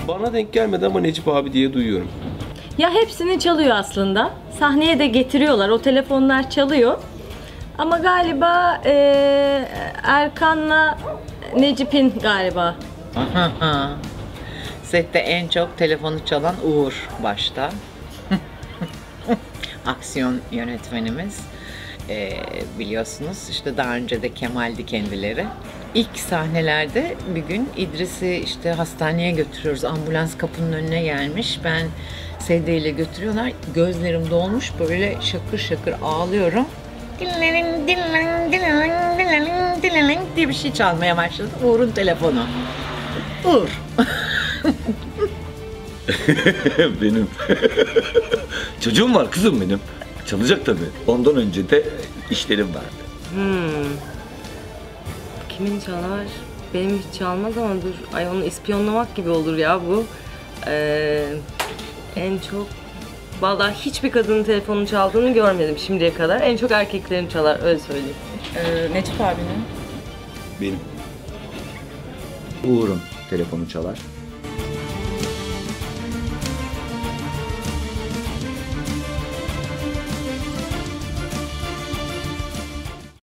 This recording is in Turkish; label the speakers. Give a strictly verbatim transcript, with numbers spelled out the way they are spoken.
Speaker 1: Bana denk gelmedi ama Necip abi diye duyuyorum.
Speaker 2: Ya hepsini çalıyor aslında. Sahneye de getiriyorlar. O telefonlar çalıyor. Ama galiba e, Erkan'la Necip'in galiba.
Speaker 3: Sette en çok telefonu çalan Uğur başta. Aksiyon yönetmenimiz. Ee, biliyorsunuz işte daha önce de Kemal'di kendileri. İlk sahnelerde bir gün İdris'i işte hastaneye götürüyoruz. Ambulans kapının önüne gelmiş. Ben sedyeyle götürüyorlar. Gözlerim dolmuş, böyle şakır şakır ağlıyorum. Dinlenin, dinlenin, dinlenin, dinlenin, dinlenin diye bir şey çalmaya başladı. Uğur'un telefonu. Uğur.
Speaker 4: Benim. Çocuğum var kızım benim. Çalacak tabii. Ondan önce de işlerim vardı.
Speaker 2: Hmm. Kimin çalar? Benim hiç çalmaz ama dur. Ay onu ispiyonlamak gibi olur ya bu. Ee, en çok... Vallahi hiçbir kadının telefonunu çaldığını görmedim şimdiye kadar. En çok erkeklerin çalar, öyle söyleyeyim.
Speaker 5: Ee, Necip abinin.
Speaker 4: Benim. Uğur'un telefonu çalar.